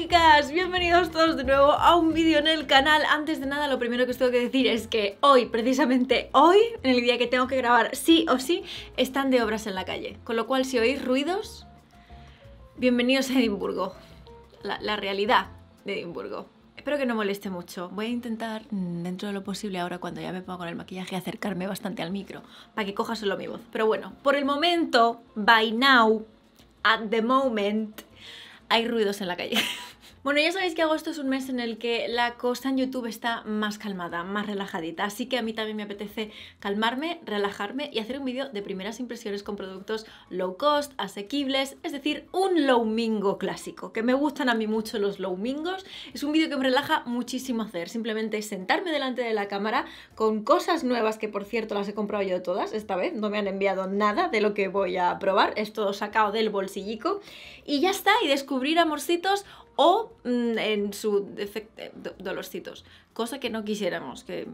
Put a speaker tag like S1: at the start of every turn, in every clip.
S1: chicas, bienvenidos todos de nuevo a un vídeo en el canal. Antes de nada, lo primero que os tengo que decir es que hoy, precisamente hoy, en el día que tengo que grabar sí o sí, están de obras en la calle. Con lo cual, si oís ruidos, bienvenidos a Edimburgo, la realidad de Edimburgo. Espero que no moleste mucho. Voy a intentar, dentro de lo posible, ahora cuando ya me ponga con el maquillaje, acercarme bastante al micro para que coja solo mi voz. Pero bueno, por el momento, by now, at the moment, hay ruidos en la calle. Bueno, ya sabéis que agosto es un mes en el que la cosa en YouTube está más calmada, más relajadita, así que a mí también me apetece calmarme, relajarme y hacer un vídeo de primeras impresiones con productos low cost, asequibles, es decir, un low mingo clásico, que me gustan a mí mucho los low mingos. Es un vídeo que me relaja muchísimo hacer, simplemente sentarme delante de la cámara con cosas nuevas que, por cierto, las he comprado yo todas, esta vez no me han enviado nada de lo que voy a probar, es todo sacado del bolsillico y ya está, y descubrir amorcitos o en su defecto dolorcitos, cosa que no quisiéramos, que...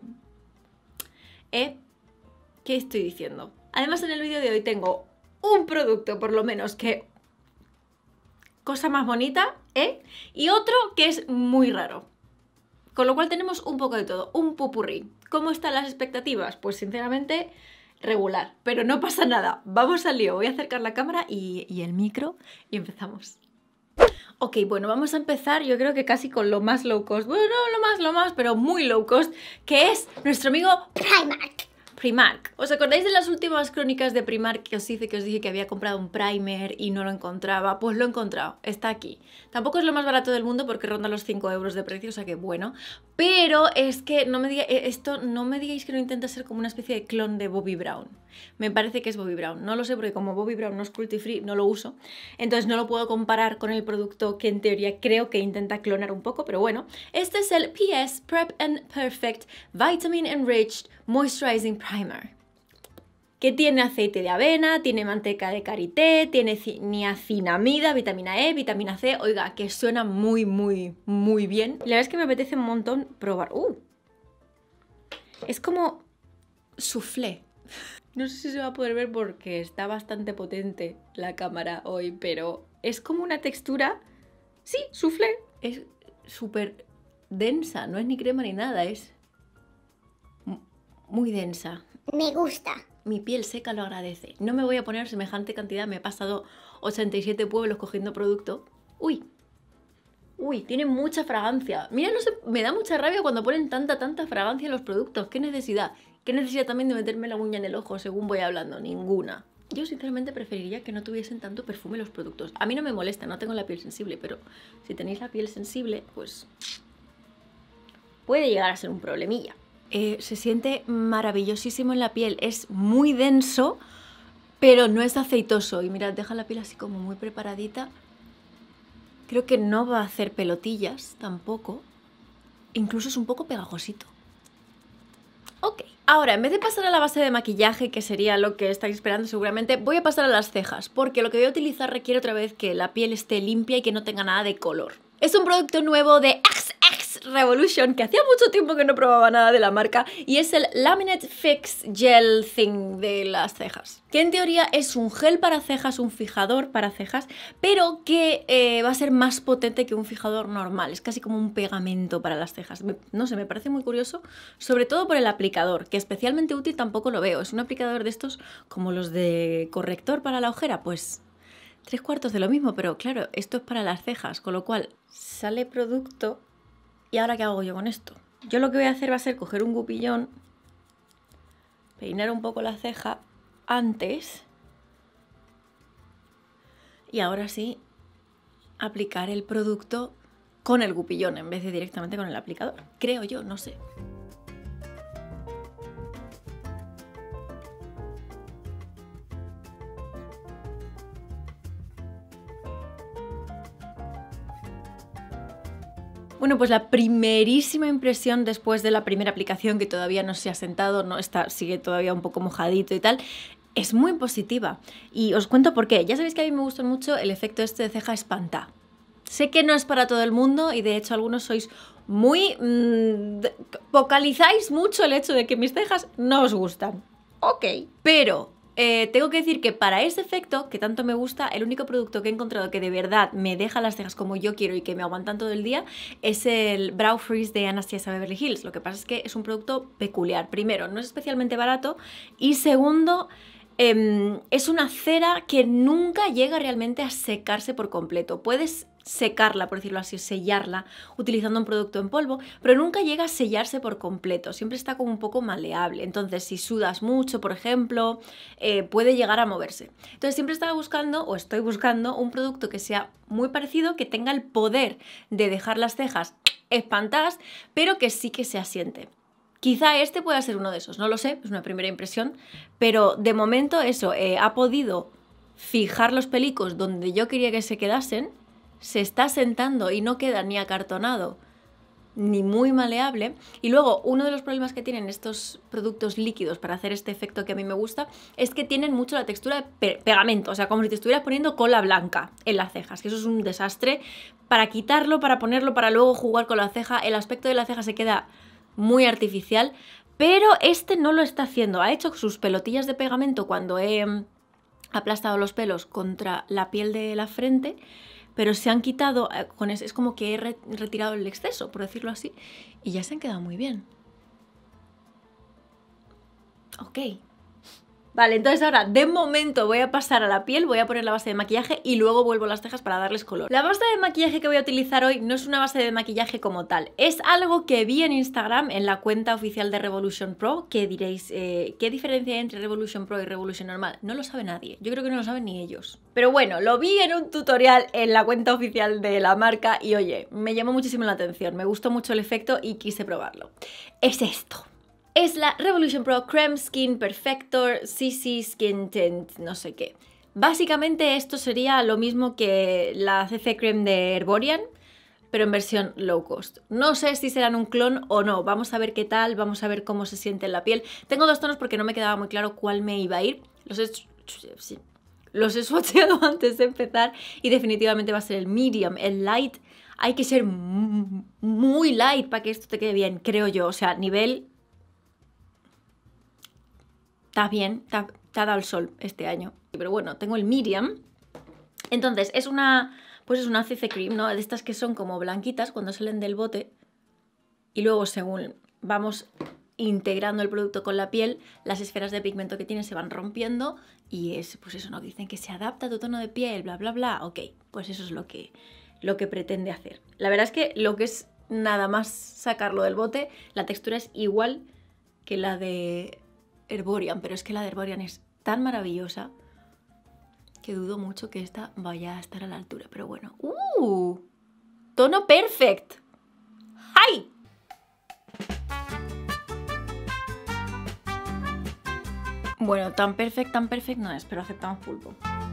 S1: ¿Qué estoy diciendo? Además, en el vídeo de hoy tengo un producto, por lo menos, que... cosa más bonita, y otro que es muy raro. Con lo cual tenemos un poco de todo, un popurrí. ¿Cómo están las expectativas? Pues sinceramente, regular, pero no pasa nada. Vamos al lío, voy a acercar la cámara y el micro y empezamos. Ok, bueno, vamos a empezar yo creo que casi con lo más low cost, bueno, no lo más, pero muy low cost, que es nuestro amigo Primark. ¿Os acordáis de las últimas crónicas de Primark que os hice, que os dije que había comprado un primer y no lo encontraba? Pues lo he encontrado, está aquí. Tampoco es lo más barato del mundo porque ronda los 5 euros de precio, o sea que bueno. Pero es que no me digáis que no intenta ser como una especie de clon de Bobbi Brown. Me parece que es Bobbi Brown, no lo sé porque como Bobbi Brown no es cruelty free, no lo uso. Entonces no lo puedo comparar con el producto que en teoría creo que intenta clonar un poco, pero bueno. Este es el PS Prep and Perfect Vitamin Enriched Moisturizing Primer, que tiene aceite de avena, tiene manteca de karité, tiene niacinamida, vitamina E, vitamina C. Oiga, que suena muy bien. La verdad es que me apetece un montón probar. Es como soufflé. No sé si se va a poder ver porque está bastante potente la cámara hoy, pero es como una textura... Sí, soufflé. Es súper densa, no es ni crema ni nada, es muy densa.
S2: Me gusta.
S1: Mi piel seca lo agradece. No me voy a poner semejante cantidad, me he pasado 87 pueblos cogiendo producto. Uy, tiene mucha fragancia. Mira, no sé, me da mucha rabia cuando ponen tanta fragancia en los productos. ¿Qué necesidad? ¿Qué necesidad también de meterme la uña en el ojo según voy hablando? Ninguna. Yo sinceramente preferiría que no tuviesen tanto perfume los productos. A mí no me molesta, no tengo la piel sensible, pero si tenéis la piel sensible, pues puede llegar a ser un problemilla. Se siente maravillosísimo en la piel, es muy denso, pero no es aceitoso. Y mirad, deja la piel así como muy preparadita. Creo que no va a hacer pelotillas tampoco. Incluso es un poco pegajosito. Ok, ahora en vez de pasar a la base de maquillaje, que sería lo que estáis esperando seguramente, voy a pasar a las cejas, porque lo que voy a utilizar requiere otra vez que la piel esté limpia y que no tenga nada de color. Es un producto nuevo de XX Revolution, que hacía mucho tiempo que no probaba nada de la marca, y es el Laminate Fix Gel Thing de las cejas, que en teoría es un gel para cejas, un fijador para cejas, pero que va a ser más potente que un fijador normal, es casi como un pegamento para las cejas. No sé, me parece muy curioso, sobre todo por el aplicador, que especialmente útil tampoco lo veo. Es un aplicador de estos como los de corrector para la ojera, pues 3/4 de lo mismo, pero claro, esto es para las cejas, con lo cual sale producto. ¿Y ahora qué hago yo con esto? Yo lo que voy a hacer va a ser coger un gupillón, peinar un poco la ceja antes y ahora sí aplicar el producto con el gupillón en vez de directamente con el aplicador. Creo yo, no sé. Bueno, pues la primerísima impresión después de la primera aplicación, que todavía no se ha sentado, no está, sigue todavía un poco mojadito y tal, es muy positiva. Y os cuento por qué. Ya sabéis que a mí me gusta mucho el efecto este de ceja espantá. Sé que no es para todo el mundo y de hecho algunos sois muy... vocalizáis mucho el hecho de que mis cejas no os gustan. Ok, pero tengo que decir que para ese efecto, que tanto me gusta, el único producto que he encontrado que de verdad me deja las cejas como yo quiero y que me aguantan todo el día es el Brow Freeze de Anastasia Beverly Hills. Lo que pasa es que es un producto peculiar. Primero, no es especialmente barato y segundo, es una cera que nunca llega realmente a secarse por completo. Puedes secarla, por decirlo así, sellarla utilizando un producto en polvo, pero nunca llega a sellarse por completo, siempre está como un poco maleable. Entonces, si sudas mucho, por ejemplo, puede llegar a moverse. Entonces, siempre estaba buscando, o estoy buscando, un producto que sea muy parecido, que tenga el poder de dejar las cejas espantadas, pero que sí que se asiente. Quizá este pueda ser uno de esos, no lo sé, es una primera impresión, pero de momento eso, ha podido fijar los pelicos donde yo quería que se quedasen, se está sentando y no queda ni acartonado ni muy maleable. Y luego, uno de los problemas que tienen estos productos líquidos para hacer este efecto que a mí me gusta es que tienen mucho la textura de pegamento, o sea, como si te estuvieras poniendo cola blanca en las cejas, que eso es un desastre. Para quitarlo, para ponerlo, para luego jugar con la ceja, el aspecto de la ceja se queda muy artificial, pero este no lo está haciendo. Ha hecho sus pelotillas de pegamento cuando he aplastado los pelos contra la piel de la frente, pero se han quitado, es como que he retirado el exceso, por decirlo así, y ya se han quedado muy bien. Ok. Vale, entonces ahora, de momento, voy a pasar a la piel, voy a poner la base de maquillaje y luego vuelvo a las cejas para darles color. La base de maquillaje que voy a utilizar hoy no es una base de maquillaje como tal, es algo que vi en Instagram, en la cuenta oficial de Revolution Pro, que diréis, ¿qué diferencia hay entre Revolution Pro y Revolution normal? No lo sabe nadie, yo creo que no lo saben ni ellos. Pero bueno, lo vi en un tutorial en la cuenta oficial de la marca y oye, me llamó muchísimo la atención, me gustó mucho el efecto y quise probarlo. Es esto. Es la Revolution Pro Creme Skin Perfector CC Skin Tint, no sé qué. Básicamente esto sería lo mismo que la CC Cream de Herborian, pero en versión low cost. No sé si serán un clon o no, vamos a ver qué tal, vamos a ver cómo se siente en la piel. Tengo dos tonos porque no me quedaba muy claro cuál me iba a ir. Los he swatcheado antes de empezar y definitivamente va a ser el medium, el light. Hay que ser muy light para que esto te quede bien, creo yo, o sea, nivel... Está bien, te ha dado el sol este año. Pero bueno, tengo el medium. Entonces, es una CC Cream, ¿no? De estas que son como blanquitas cuando salen del bote. Y luego, según vamos integrando el producto con la piel, las esferas de pigmento que tiene se van rompiendo. Y es, pues eso, ¿no? Dicen que se adapta a tu tono de piel, bla, bla, bla. Ok, pues eso es lo que pretende hacer. La verdad es que lo que es nada más sacarlo del bote, la textura es igual que la de Herborian, pero es que la de Herborian es tan maravillosa que dudo mucho que esta vaya a estar a la altura. Pero bueno, tono perfect. ¡Ay! Bueno, tan perfect no es, pero aceptamos pulpo.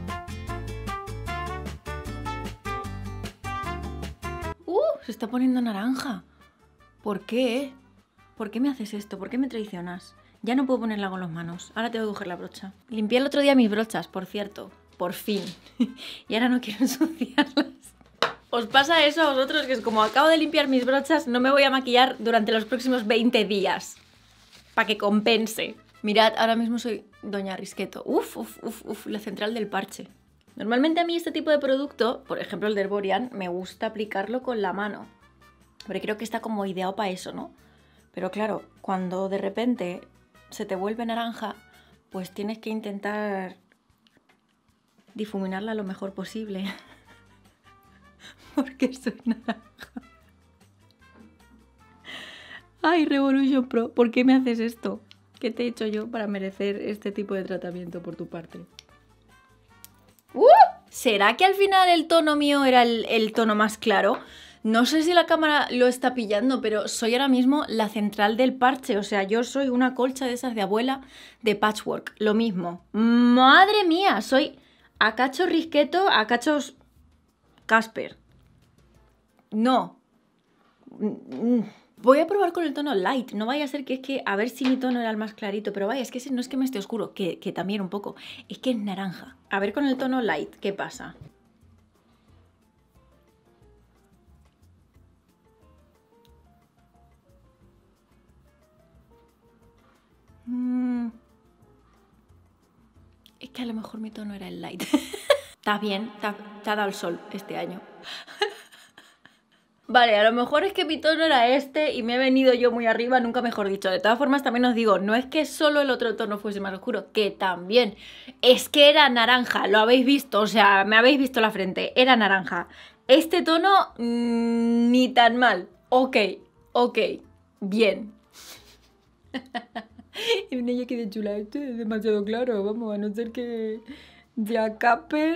S1: Se está poniendo naranja. ¿Por qué? ¿Por qué me haces esto? ¿Por qué me traicionas? Ya no puedo ponerla con las manos. Ahora tengo que coger la brocha. Limpié el otro día mis brochas, por cierto. Por fin. Y ahora no quiero ensuciarlas. ¿Os pasa eso a vosotros? Que es como acabo de limpiar mis brochas, no me voy a maquillar durante los próximos 20 días. Para que compense. Mirad, ahora mismo soy Doña Risqueto. La central del parche. Normalmente a mí este tipo de producto, por ejemplo el de Herborian, me gusta aplicarlo con la mano. Porque creo que está como ideado para eso, ¿no? Pero claro, cuando de repente se te vuelve naranja, pues tienes que intentar difuminarla lo mejor posible. Porque soy naranja. Ay, Revolution Pro, ¿por qué me haces esto? ¿Qué te he hecho yo para merecer este tipo de tratamiento por tu parte? ¿Será que al final el tono mío era el tono más claro? No sé si la cámara lo está pillando, pero soy ahora mismo la central del parche. O sea, yo soy una colcha de esas de abuela de patchwork. Lo mismo. ¡Madre mía! Soy a cachos Risqueto, a cachos Casper. No. Voy a probar con el tono light. No vaya a ser que es que... A ver si mi tono era el más clarito. Pero vaya, es que no es que me esté oscuro. Que también un poco. Es que es naranja. A ver con el tono light. ¿Qué pasa? Es que a lo mejor mi tono era el light. Está bien, te ha dado el sol este año. Vale, a lo mejor es que mi tono era este y me he venido yo muy arriba, nunca mejor dicho. De todas formas, también os digo, no es que solo el otro tono fuese más oscuro, que también. Es que era naranja, lo habéis visto, o sea, me habéis visto la frente, era naranja. Este tono, ni tan mal. Ok, bien. Y una ella que de chula, esto es demasiado claro, vamos, a no ser que ya Capel.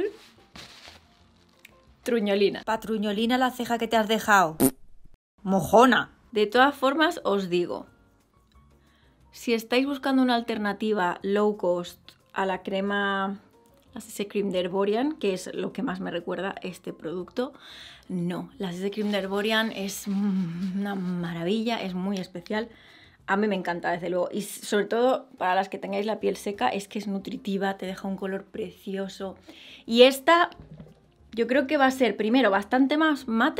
S1: Truñolina.
S2: Patruñolina la ceja que te has dejado. Mojona.
S1: De todas formas, os digo, si estáis buscando una alternativa low cost a la crema, la CC Cream de Herborian, que es lo que más me recuerda este producto, no, la CC Cream de Herborian es una maravilla, es muy especial. A mí me encanta, desde luego, y sobre todo para las que tengáis la piel seca, es que es nutritiva, te deja un color precioso. Y esta, yo creo que va a ser, primero, bastante más mate,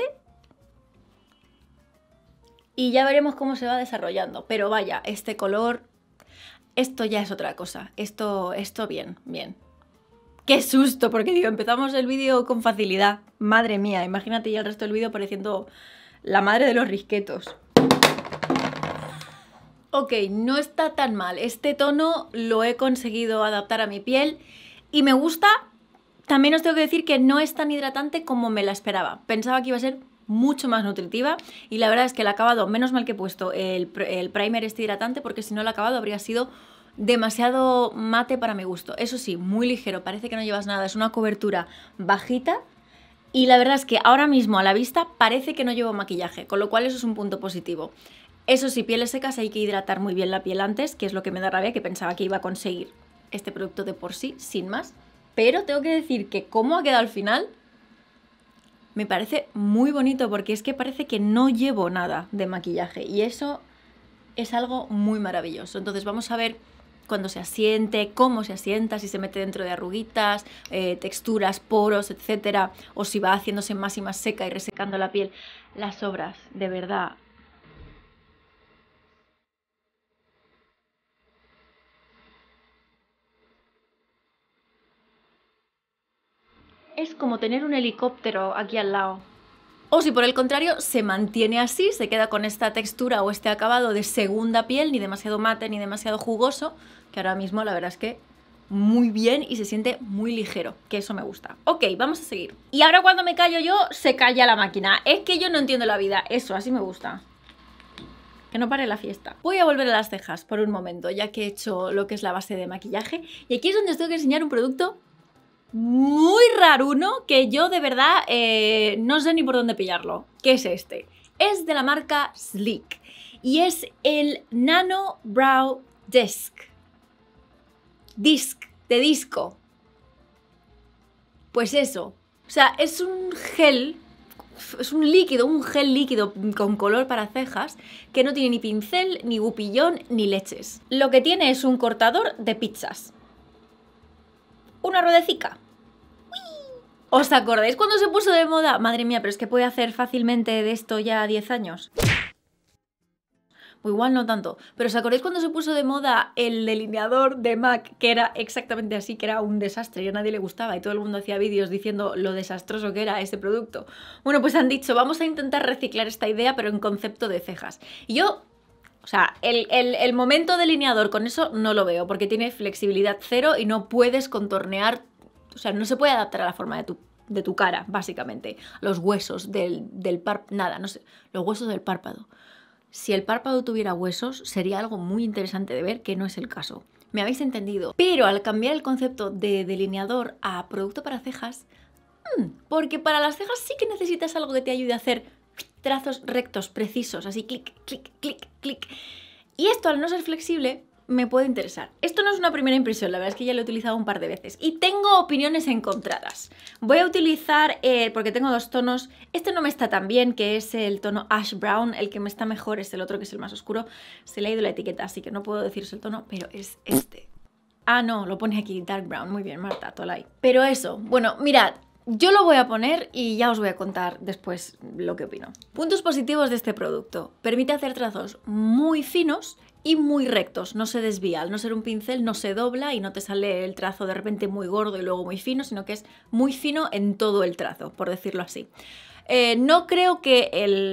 S1: y ya veremos cómo se va desarrollando. Pero vaya, este color, esto ya es otra cosa. Esto bien, bien. ¡Qué susto! Porque digo, empezamos el vídeo con facilidad. Madre mía, imagínate ya el resto del vídeo pareciendo la madre de los risquetos. Ok, no está tan mal. Este tono lo he conseguido adaptar a mi piel y me gusta. También os tengo que decir que no es tan hidratante como me la esperaba. Pensaba que iba a ser mucho más nutritiva y la verdad es que el acabado, menos mal que he puesto el primer este hidratante, porque si no el acabado habría sido demasiado mate para mi gusto. Eso sí, muy ligero, parece que no llevas nada, es una cobertura bajita y la verdad es que ahora mismo a la vista parece que no llevo maquillaje, con lo cual eso es un punto positivo. Eso sí, pieles secas hay que hidratar muy bien la piel antes, que es lo que me da rabia, que pensaba que iba a conseguir este producto de por sí, sin más. Pero tengo que decir que cómo ha quedado al final me parece muy bonito, porque es que parece que no llevo nada de maquillaje y eso es algo muy maravilloso. Entonces vamos a ver cuando se asiente, cómo se asienta, si se mete dentro de arruguitas, texturas, poros, etcétera, o si va haciéndose más y más seca y resecando la piel. Las sobras, de verdad. Es como tener un helicóptero aquí al lado. O si por el contrario se mantiene así, se queda con esta textura o este acabado de segunda piel, ni demasiado mate ni demasiado jugoso, que ahora mismo la verdad es que muy bien y se siente muy ligero, que eso me gusta. Ok, vamos a seguir. Y ahora cuando me callo yo, se calla la máquina. Es que yo no entiendo la vida. Eso, así me gusta. Que no pare la fiesta. Voy a volver a las cejas por un momento, ya que he hecho lo que es la base de maquillaje. Y aquí es donde os tengo que enseñar un producto muy raruno que yo de verdad no sé ni por dónde pillarlo. ¿Qué es este? Es de la marca Sleek y es el Nano Brow Disc. Disc, de disco. Pues eso. O sea, es un gel, es un líquido, un gel líquido con color para cejas que no tiene ni pincel, ni gupillón, ni leches. Lo que tiene es un cortador de pizzas. Una ruedecica. ¿Os acordáis cuando se puso de moda? Madre mía, pero es que puede hacer fácilmente de esto ya 10 años. O igual no tanto. Pero ¿os acordáis cuando se puso de moda el delineador de MAC? Que era exactamente así, que era un desastre y a nadie le gustaba y todo el mundo hacía vídeos diciendo lo desastroso que era ese producto. Bueno, pues han dicho, vamos a intentar reciclar esta idea pero en concepto de cejas. Y yo... O sea, el momento delineador con eso no lo veo, porque tiene flexibilidad cero y no puedes contornear, o sea, no se puede adaptar a la forma de tu cara, básicamente. Los huesos del párpado, nada, no sé, los huesos del párpado. Si el párpado tuviera huesos, sería algo muy interesante de ver, que no es el caso. ¿Me habéis entendido? Pero al cambiar el concepto de delineador a producto para cejas, porque para las cejas sí que necesitas algo que te ayude a hacer trazos rectos, precisos, así clic, clic, clic, clic. Y esto al no ser flexible me puede interesar. Esto no es una primera impresión, la verdad es que ya lo he utilizado un par de veces y tengo opiniones encontradas. Voy a utilizar, porque tengo dos tonos, este no me está tan bien, que es el tono Ash Brown, el que me está mejor es el otro, que es el más oscuro. Se le ha ido la etiqueta, así que no puedo deciros el tono, pero es este. Ah, no, lo pone aquí, Dark Brown, muy bien, Marta, Tolai. Pero eso, bueno, mirad. Yo lo voy a poner y ya os voy a contar después lo que opino. Puntos positivos de este producto. Permite hacer trazos muy finos y muy rectos, no se desvía. Al no ser un pincel no se dobla y no te sale el trazo de repente muy gordo y luego muy fino, sino que es muy fino en todo el trazo, por decirlo así. No creo que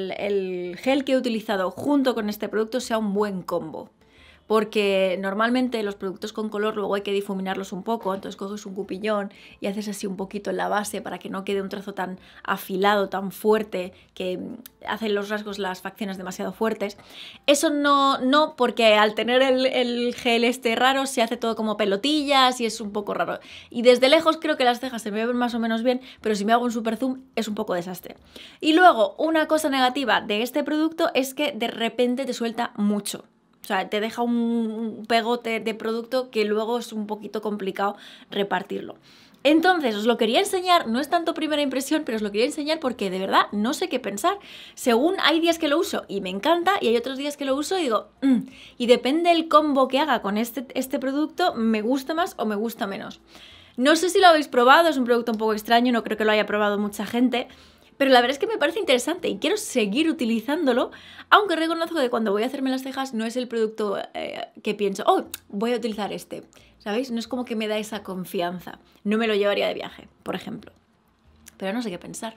S1: el gel que he utilizado junto con este producto sea un buen combo, porque normalmente los productos con color luego hay que difuminarlos un poco, entonces coges un cupillón y haces así un poquito en la base para que no quede un trazo tan afilado, tan fuerte, que hace los rasgos, las facciones demasiado fuertes. Eso no, porque al tener el gel este raro se hace todo como pelotillas y es un poco raro. Y desde lejos creo que las cejas se me ven más o menos bien, pero si me hago un super zoom es un poco desastre. Y luego, una cosa negativa de este producto es que de repente te suelta mucho. O sea, te deja un pegote de producto que luego es un poquito complicado repartirlo. Entonces, os lo quería enseñar, no es tanto primera impresión, pero os lo quería enseñar porque de verdad no sé qué pensar. Según hay días que lo uso y me encanta y hay otros días que lo uso y digo, y depende del combo que haga con este producto, me gusta más o me gusta menos. No sé si lo habéis probado, es un producto un poco extraño, no creo que lo haya probado mucha gente. Pero la verdad es que me parece interesante y quiero seguir utilizándolo, aunque reconozco que cuando voy a hacerme las cejas no es el producto que pienso, oh, voy a utilizar este, ¿sabéis? No es como que me da esa confianza. No me lo llevaría de viaje, por ejemplo. Pero no sé qué pensar.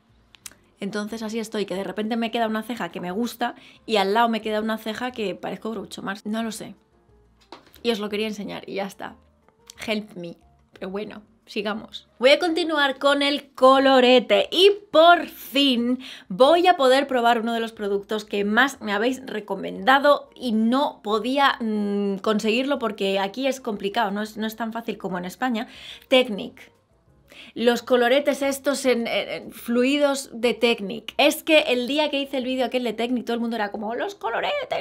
S1: Entonces así estoy, que de repente me queda una ceja que me gusta y al lado me queda una ceja que parezco Groucho Marx. No lo sé. Y os lo quería enseñar y ya está. Help me. Pero bueno. Sigamos. Voy a continuar con el colorete y por fin voy a poder probar uno de los productos que más me habéis recomendado y no podía conseguirlo porque aquí es complicado, no es tan fácil como en España. Technic. Los coloretes estos en fluidos de Technic. Es que el día que hice el vídeo aquel de Technic todo el mundo era como los coloretes.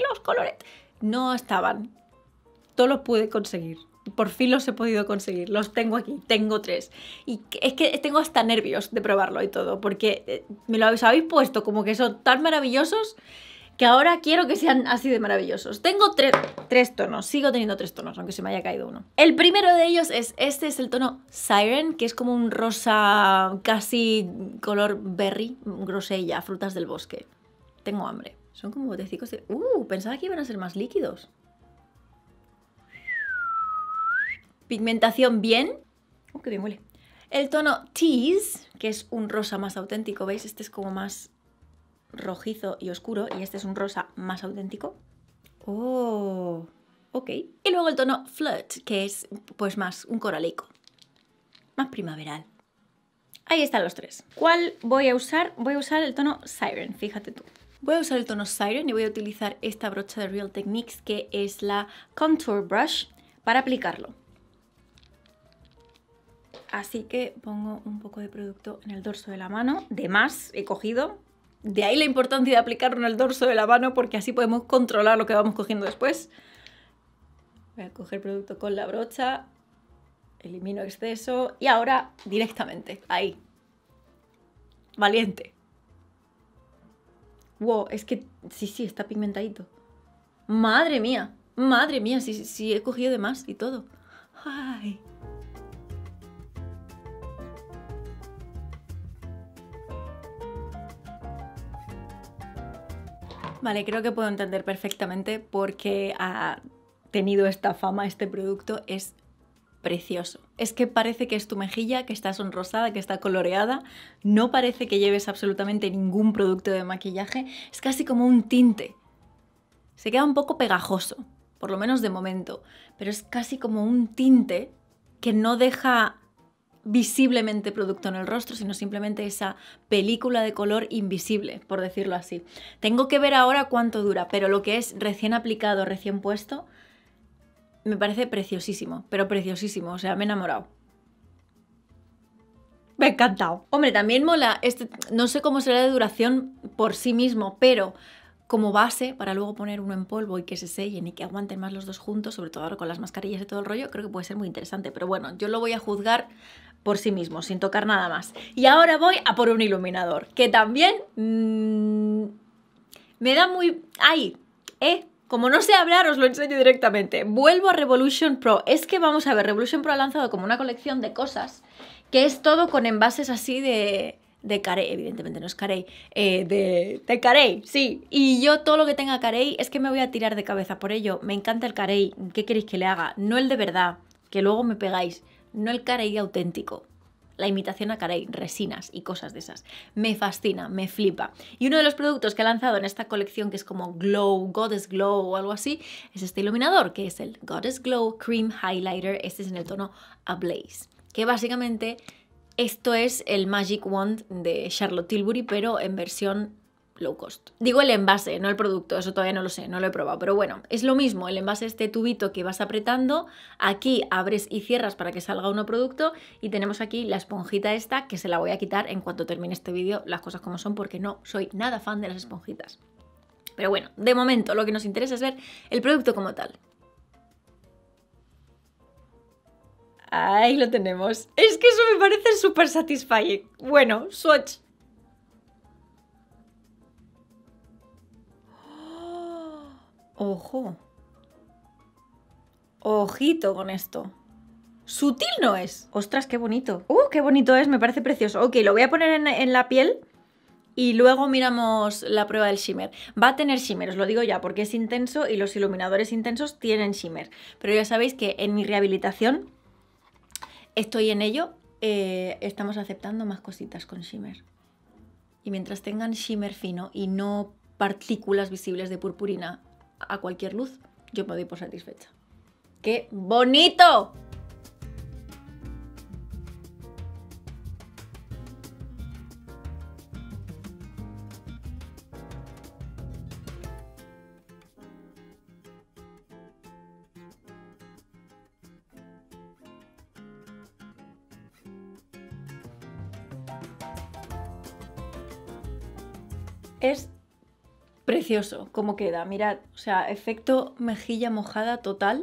S1: No estaban. No los pude conseguir. Por fin los he podido conseguir, los tengo aquí, tengo 3. Y es que tengo hasta nervios de probarlo y todo, porque me lo habéis puesto como que son tan maravillosos que ahora quiero que sean así de maravillosos. Tengo 3 tonos, sigo teniendo 3 tonos, aunque se me haya caído uno. El primero de ellos es es el tono Siren, que es como un rosa casi color berry, grosella, frutas del bosque. Tengo hambre. Son como botecicos de... pensaba que iban a ser más líquidos. Pigmentación bien. Qué bien huele. El tono Tease, que es un rosa más auténtico, ¿veis? Este es como más rojizo y oscuro y este es un rosa más auténtico. Oh, ok. Y luego el tono Flirt, que es pues más un coralico. Más primaveral. Ahí están los 3. ¿Cuál voy a usar? Voy a usar el tono Siren, fíjate tú. Voy a usar el tono Siren y voy a utilizar esta brocha de Real Techniques, que es la Contour Brush, para aplicarlo. Así que pongo un poco de producto en el dorso de la mano. De más he cogido. De ahí la importancia de aplicarlo en el dorso de la mano, porque así podemos controlar lo que vamos cogiendo después. Voy a coger producto con la brocha. Elimino exceso. Y ahora directamente. Ahí. Valiente. Wow, es que sí, está pigmentadito. Madre mía, sí, he cogido de más y todo. Ay. Vale, creo que puedo entender perfectamente por qué ha tenido esta fama este producto. Es precioso. Es que parece que es tu mejilla, que está sonrosada, que está coloreada. No parece que lleves absolutamente ningún producto de maquillaje. Es casi como un tinte. Se queda un poco pegajoso, por lo menos de momento. Pero es casi como un tinte que no deja visiblemente producto en el rostro, sino simplemente esa película de color invisible, por decirlo así. Tengo que ver ahora cuánto dura, pero lo que es recién aplicado, recién puesto, me parece preciosísimo, pero preciosísimo, o sea, me he enamorado. Me ha encantado. Hombre, también mola, no sé cómo será de duración por sí mismo, pero como base, para luego poner uno en polvo y que se sellen y que aguanten más los dos juntos, sobre todo ahora con las mascarillas y todo el rollo, creo que puede ser muy interesante. Pero bueno, yo lo voy a juzgar por sí mismo, sin tocar nada más. Y ahora voy a por un iluminador, que también me da muy... ¡Ay! Como no sé hablar, os lo enseño directamente. Vuelvo a Revolution Pro. Es que vamos a ver, Revolution Pro ha lanzado como una colección de cosas que es todo con envases así de de carey, evidentemente no es carey, de carey, sí. Y yo todo lo que tenga carey es que me voy a tirar de cabeza por ello. Me encanta el carey, ¿qué queréis que le haga? No el de verdad, que luego me pegáis, no el carey auténtico. La imitación a carey, resinas y cosas de esas. Me fascina, me flipa. Y uno de los productos que ha lanzado en esta colección, que es como Glow, Goddess Glow o algo así, es este iluminador, que es el Goddess Glow Cream Highlighter. Este es en el tono Ablaze, que básicamente esto es el Magic Wand de Charlotte Tilbury, pero en versión low cost. Digo el envase, no el producto, eso todavía no lo sé, no lo he probado, pero bueno, es lo mismo, el envase este tubito que vas apretando, aquí abres y cierras para que salga uno producto y tenemos aquí la esponjita esta que se la voy a quitar en cuanto termine este vídeo, las cosas como son, porque no soy nada fan de las esponjitas. Pero bueno, de momento lo que nos interesa es ver el producto como tal. Ahí lo tenemos. Es que eso me parece súper satisfying. Bueno, swatch. Ojo. Ojito con esto. Sutil no es. Ostras, qué bonito. Qué bonito es, me parece precioso. Ok, lo voy a poner en la piel y luego miramos la prueba del shimmer. Va a tener shimmer, os lo digo ya, porque es intenso y los iluminadores intensos tienen shimmer. Pero ya sabéis que en mi rehabilitación estoy en ello. Estamos aceptando más cositas con shimmer. Y mientras tengan shimmer fino y no partículas visibles de purpurina a cualquier luz, yo me doy por satisfecha. ¡Qué bonito! Es precioso cómo queda, mirad, o sea, efecto mejilla mojada total.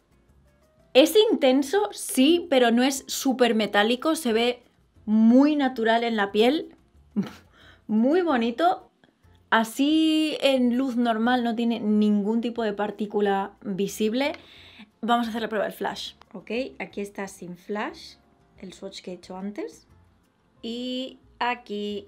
S1: Es intenso, sí, pero no es súper metálico, se ve muy natural en la piel, muy bonito. Así en luz normal no tiene ningún tipo de partícula visible. Vamos a hacer la prueba del flash, ¿ok? Aquí está sin flash, el swatch que he hecho antes. Y aquí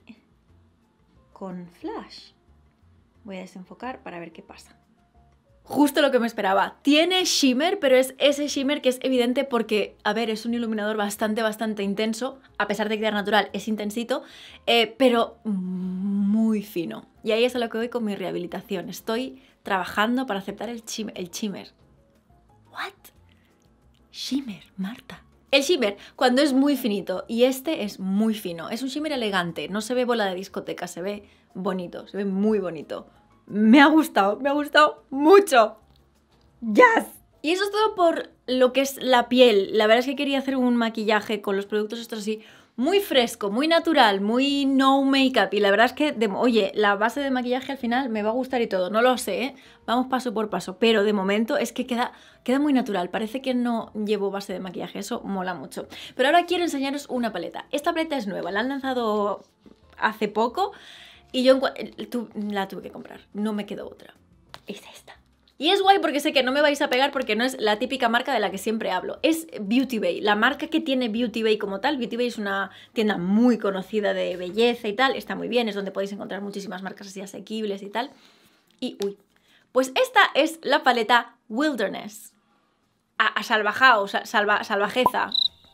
S1: con flash. Voy a desenfocar para ver qué pasa. Justo lo que me esperaba. Tiene shimmer, pero es ese shimmer que es evidente porque, a ver, es un iluminador bastante intenso. A pesar de quedar natural, es intensito, pero muy fino. Y ahí es a lo que voy con mi rehabilitación. Estoy trabajando para aceptar el shimmer. ¿What? Shimmer, Marta. El shimmer, cuando es muy finito, y este es muy fino. Es un shimmer elegante, no se ve bola de discoteca, se ve bonito, se ve muy bonito. Me ha gustado mucho. ¡Yes! Y eso es todo por lo que es la piel. La verdad es que quería hacer un maquillaje con los productos estos así muy fresco, muy natural, muy no make-up. Y la verdad es que, oye, la base de maquillaje al final me va a gustar y todo. No lo sé, ¿eh? Vamos paso por paso. Pero de momento es que queda muy natural. Parece que no llevo base de maquillaje. Eso mola mucho. Pero ahora quiero enseñaros una paleta. Esta paleta es nueva. La han lanzado hace poco. Y yo la tuve que comprar. No me quedó otra. Es esta. Y es guay porque sé que no me vais a pegar porque no es la típica marca de la que siempre hablo. Es Beauty Bay. La marca que tiene Beauty Bay como tal. Beauty Bay es una tienda muy conocida de belleza y tal. Está muy bien. Es donde podéis encontrar muchísimas marcas así asequibles y tal. Y, pues esta es la paleta Wilderness. A salvajao, salvajeza.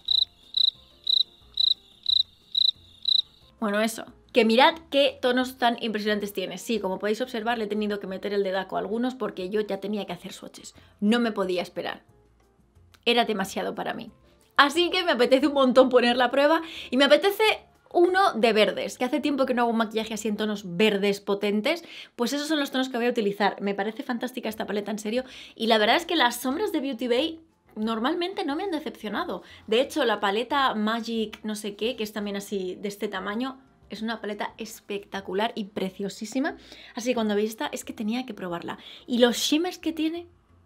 S1: Bueno, eso. Que mirad qué tonos tan impresionantes tiene. Sí, como podéis observar, le he tenido que meter el dedaco a algunos porque yo ya tenía que hacer swatches. No me podía esperar. Era demasiado para mí. Así que me apetece un montón poner la prueba y me apetece uno de verdes, que hace tiempo que no hago un maquillaje así en tonos verdes potentes. Pues esos son los tonos que voy a utilizar. Me parece fantástica esta paleta, en serio. Y la verdad es que las sombras de Beauty Bay normalmente no me han decepcionado. De hecho, la paleta Magic no sé qué, que es también así de este tamaño, es una paleta espectacular y preciosísima. Así que cuando veis esta, es que tenía que probarla. Y los shimmers que tiene.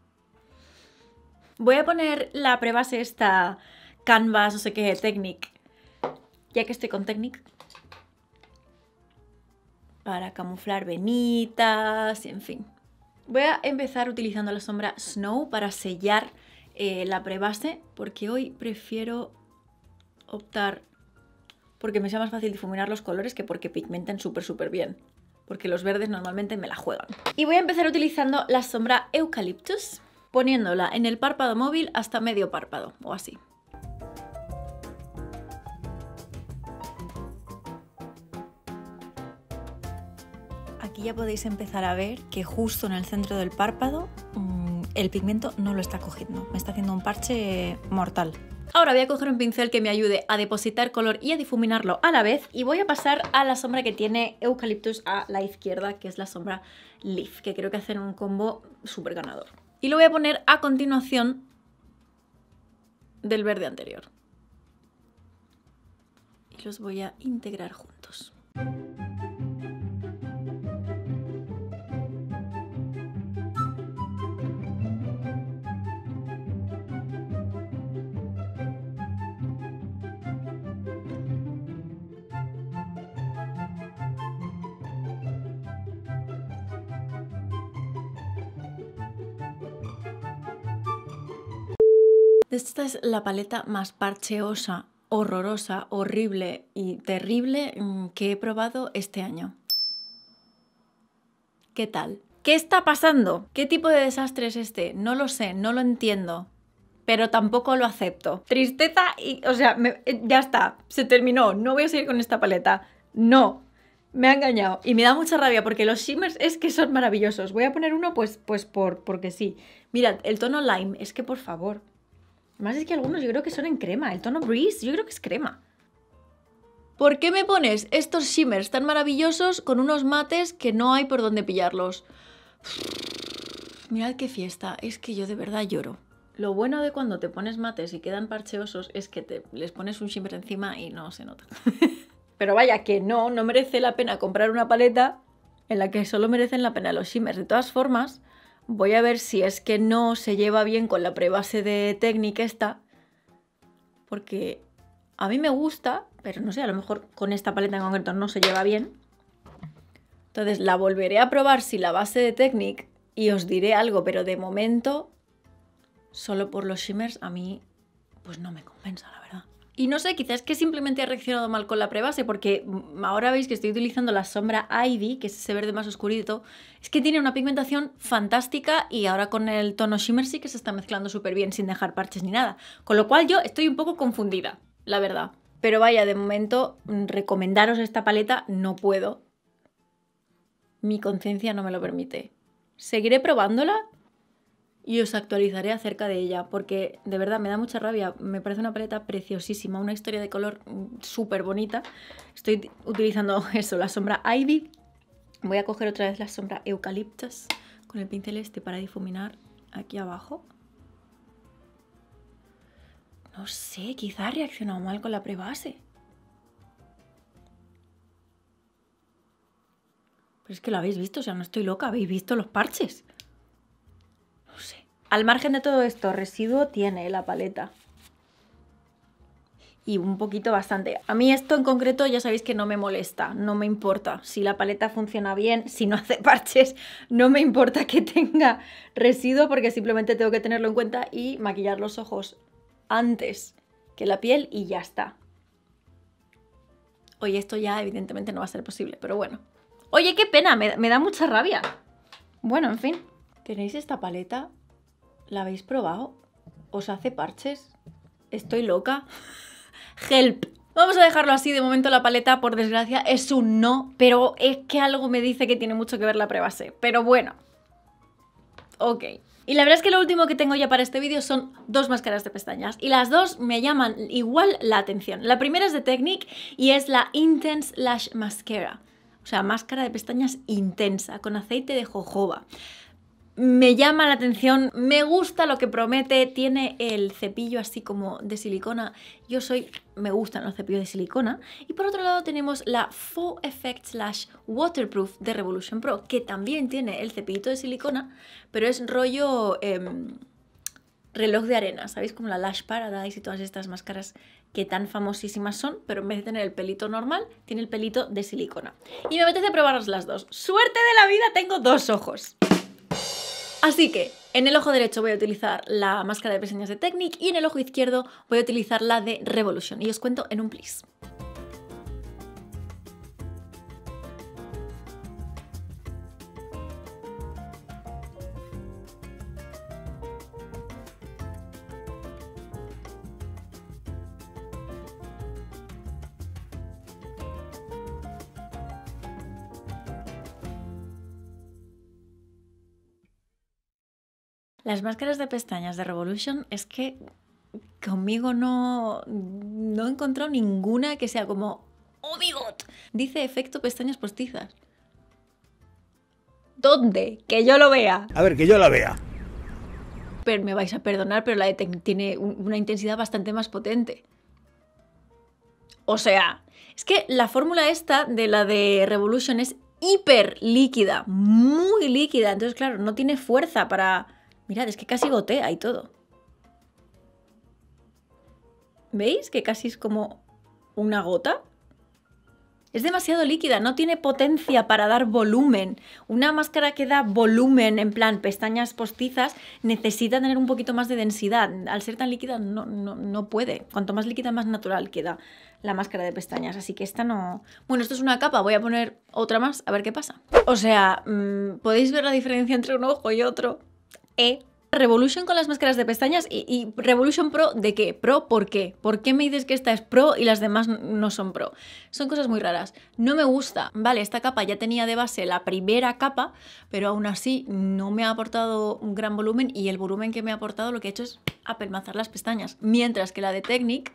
S1: Voy a poner la prebase esta Canvas, no sé qué, Technique. Ya que estoy con Technique. Para camuflar venitas, en fin. Voy a empezar utilizando la sombra Snow para sellar la prebase. Porque hoy prefiero optar porque me sea más fácil difuminar los colores que porque pigmenten súper bien. Porque los verdes normalmente me la juegan. Y voy a empezar utilizando la sombra Eucalyptus, poniéndola en el párpado móvil hasta medio párpado, o así. Aquí ya podéis empezar a ver que justo en el centro del párpado el pigmento no lo está cogiendo. Me está haciendo un parche mortal. Ahora voy a coger un pincel que me ayude a depositar color y a difuminarlo a la vez y voy a pasar a la sombra que tiene Eucalyptus a la izquierda, que es la sombra Leaf, que creo que hacen un combo súper ganador. Y lo voy a poner a continuación del verde anterior. Y los voy a integrar juntos. Esta es la paleta más parcheosa, horrorosa, horrible y terrible que he probado este año. ¿Qué tal? ¿Qué está pasando? ¿Qué tipo de desastre es este? No lo sé, no lo entiendo. Pero tampoco lo acepto. Tristeza y... o sea, ya está, se terminó. No voy a seguir con esta paleta. No, me ha engañado. Y me da mucha rabia porque los shimmers es que son maravillosos. Voy a poner uno pues porque sí. Mirad, el tono Lime, es que por favor... Además es que algunos yo creo que son en crema. El tono Breeze yo creo que es crema. ¿Por qué me pones estos shimmers tan maravillosos con unos mates que no hay por dónde pillarlos? Mirad qué fiesta. Es que yo de verdad lloro. Lo bueno de cuando te pones mates y quedan parcheosos es que les pones un shimmer encima y no se nota. Pero vaya que no merece la pena comprar una paleta en la que solo merecen la pena los shimmers. De todas formas... Voy a ver si es que no se lleva bien con la prebase de Technic esta. Porque a mí me gusta, pero no sé, a lo mejor con esta paleta en concreto no se lleva bien. Entonces la volveré a probar si la base de Technic y os diré algo, pero de momento, solo por los shimmers a mí pues no me compensa, la verdad. Y no sé, quizás que simplemente he reaccionado mal con la prebase porque ahora veis que estoy utilizando la sombra Ivy, que es ese verde más oscurito. Es que tiene una pigmentación fantástica y ahora con el tono shimmer sí que se está mezclando súper bien sin dejar parches ni nada. Con lo cual yo estoy un poco confundida, la verdad. Pero vaya, de momento recomendaros esta paleta no puedo. Mi conciencia no me lo permite. Seguiré probándola y os actualizaré acerca de ella, porque de verdad me da mucha rabia. Me parece una paleta preciosísima, una historia de color súper bonita. Estoy utilizando eso, la sombra Ivy. Voy a coger otra vez la sombra Eucalyptus con el pincel este para difuminar aquí abajo. No sé, quizá ha reaccionado mal con la prebase. Pero es que lo habéis visto, o sea, no estoy loca, habéis visto los parches. No sé. Al margen de todo esto, residuo tiene la paleta. Y un poquito bastante. A mí esto en concreto ya sabéis que no me molesta, no me importa. Si la paleta funciona bien, si no hace parches, no me importa que tenga residuo porque simplemente tengo que tenerlo en cuenta y maquillar los ojos antes que la piel y ya está. Oye, esto ya evidentemente no va a ser posible, pero bueno. Oye, qué pena, me da mucha rabia. Bueno, en fin. ¿Tenéis esta paleta? ¿La habéis probado? ¿Os hace parches? ¿Estoy loca? ¡Help! Vamos a dejarlo así. De momento la paleta, por desgracia, es un no. Pero es que algo me dice que tiene mucho que ver la prebase. Pero bueno. Ok. Y la verdad es que lo último que tengo ya para este vídeo son dos máscaras de pestañas. Y las dos me llaman igual la atención. La primera es de Technic y es la Intense Lash Mascara. O sea, máscara de pestañas intensa, con aceite de jojoba. Me llama la atención, me gusta lo que promete, tiene el cepillo así como de silicona. Me gustan los cepillos de silicona. Y por otro lado tenemos la Faux Effects Lash Waterproof de Revolution Pro, que también tiene el cepillito de silicona, pero es rollo reloj de arena, ¿sabéis? Como la Lash Paradise y todas estas máscaras que tan famosísimas son, pero en vez de tener el pelito normal, tiene el pelito de silicona. Y me apetece probarlas las dos. ¡Suerte de la vida! Tengo dos ojos. Así que en el ojo derecho voy a utilizar la máscara de pestañas de Technic y en el ojo izquierdo voy a utilizar la de Revolution. Y os cuento en un plis. Las máscaras de pestañas de Revolution es que conmigo no he encontrado ninguna que sea como ¡oh my god! Dice efecto pestañas postizas. ¿Dónde? Que yo lo vea.
S3: A ver, que yo la vea.
S1: Pero me vais a perdonar, pero la de Technic tiene una intensidad bastante más potente. O sea, es que la fórmula esta de la de Revolution es hiper líquida, muy líquida. Entonces, claro, no tiene fuerza para... Mirad, es que casi gotea y todo. ¿Veis? Que casi es como una gota. Es demasiado líquida, no tiene potencia para dar volumen. Una máscara que da volumen, en plan pestañas postizas, necesita tener un poquito más de densidad. Al ser tan líquida no puede. Cuanto más líquida, más natural queda la máscara de pestañas. Así que esta no... Bueno, esto es una capa, voy a poner otra más, a ver qué pasa. O sea, ¿podéis ver la diferencia entre un ojo y otro? Revolution con las máscaras de pestañas y Revolution Pro, ¿de qué? ¿Pro por qué? ¿Por qué me dices que esta es Pro y las demás no son Pro? Son cosas muy raras. No me gusta. Vale, esta capa ya tenía de base la primera capa, pero aún así no me ha aportado un gran volumen y el volumen que me ha aportado lo que ha hecho es apelmazar las pestañas. Mientras que la de Technic...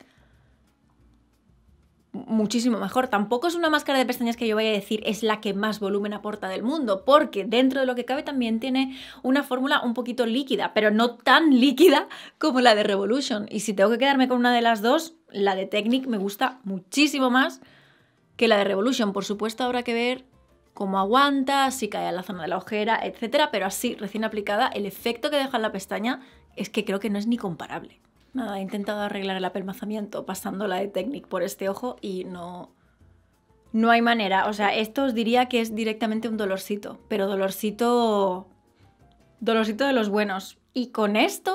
S1: muchísimo mejor. Tampoco es una máscara de pestañas que yo vaya a decir es la que más volumen aporta del mundo, porque dentro de lo que cabe también tiene una fórmula un poquito líquida, pero no tan líquida como la de Revolution. Y si tengo que quedarme con una de las dos, la de Technic me gusta muchísimo más que la de Revolution. Por supuesto habrá que ver cómo aguanta, si cae a la zona de la ojera, etcétera, pero así, recién aplicada, el efecto que deja en la pestaña es que creo que no es ni comparable. Nada, he intentado arreglar el apelmazamiento pasando la de Technic por este ojo y no hay manera. O sea, esto os diría que es directamente un dolorcito, pero dolorcito de los buenos. Y con esto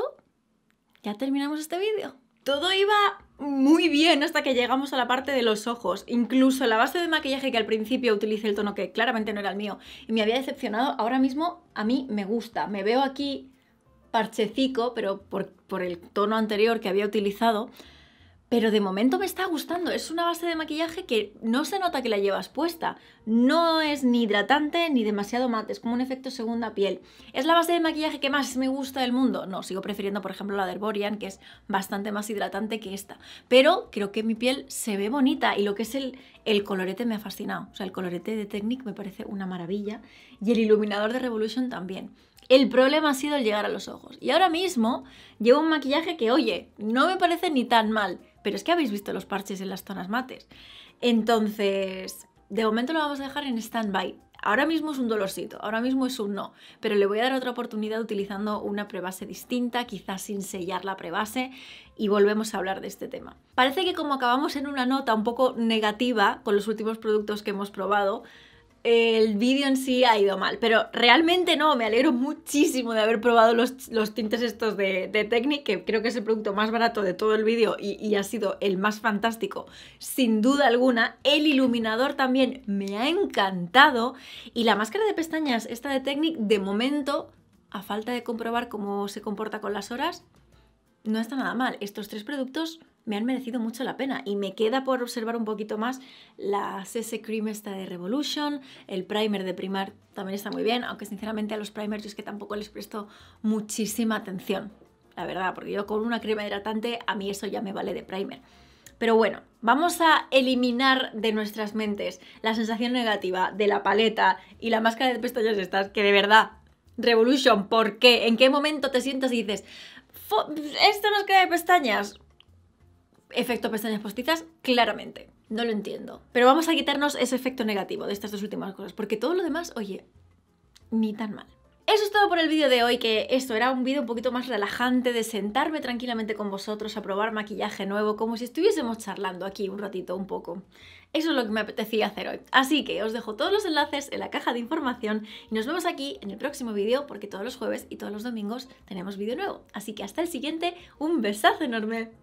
S1: ya terminamos este vídeo. Todo iba muy bien hasta que llegamos a la parte de los ojos. Incluso la base de maquillaje, que al principio utilicé el tono que claramente no era el mío y me había decepcionado, ahora mismo a mí me gusta. Me veo aquí parchecico, pero por el tono anterior que había utilizado, pero de momento me está gustando. Es una base de maquillaje que no se nota que la llevas puesta, no es ni hidratante ni demasiado mate, es como un efecto segunda piel. ¿Es la base de maquillaje que más me gusta del mundo? No, sigo prefiriendo por ejemplo la de Herborian, que es bastante más hidratante que esta, pero creo que mi piel se ve bonita y lo que es el colorete me ha fascinado. O sea, el colorete de Technic me parece una maravilla y el iluminador de Revolution también. El problema ha sido el llegar a los ojos. Y ahora mismo llevo un maquillaje que, oye, no me parece ni tan mal. Pero es que habéis visto los parches en las zonas mates. Entonces, de momento lo vamos a dejar en stand-by. Ahora mismo es un dolorcito, ahora mismo es un no. Pero le voy a dar otra oportunidad utilizando una prebase distinta, quizás sin sellar la prebase, y volvemos a hablar de este tema. Parece que como acabamos en una nota un poco negativa con los últimos productos que hemos probado, el vídeo en sí ha ido mal, pero realmente no, me alegro muchísimo de haber probado los tintes estos de Technic, que creo que es el producto más barato de todo el vídeo y ha sido el más fantástico, sin duda alguna. El iluminador también me ha encantado y la máscara de pestañas, esta de Technic, de momento, a falta de comprobar cómo se comporta con las horas, no está nada mal. Estos tres productos me han merecido mucho la pena y me queda por observar un poquito más la CC Cream esta de Revolution, el primer de Primark también está muy bien, aunque sinceramente a los primers yo es que tampoco les presto muchísima atención, la verdad, porque yo con una crema hidratante a mí eso ya me vale de primer. Pero bueno, vamos a eliminar de nuestras mentes la sensación negativa de la paleta y la máscara de pestañas estas, que de verdad, Revolution, ¿por qué? ¿En qué momento te sientas y dices, esta máscara de pestañas? Efecto pestañas postizas, claramente. No lo entiendo. Pero vamos a quitarnos ese efecto negativo de estas dos últimas cosas, porque todo lo demás, oye, ni tan mal. Eso es todo por el vídeo de hoy, que esto era un vídeo un poquito más relajante, de sentarme tranquilamente con vosotros a probar maquillaje nuevo, como si estuviésemos charlando aquí un ratito, un poco. Eso es lo que me apetecía hacer hoy. Así que os dejo todos los enlaces en la caja de información y nos vemos aquí en el próximo vídeo, porque todos los jueves y todos los domingos tenemos vídeo nuevo. Así que hasta el siguiente, un besazo enorme.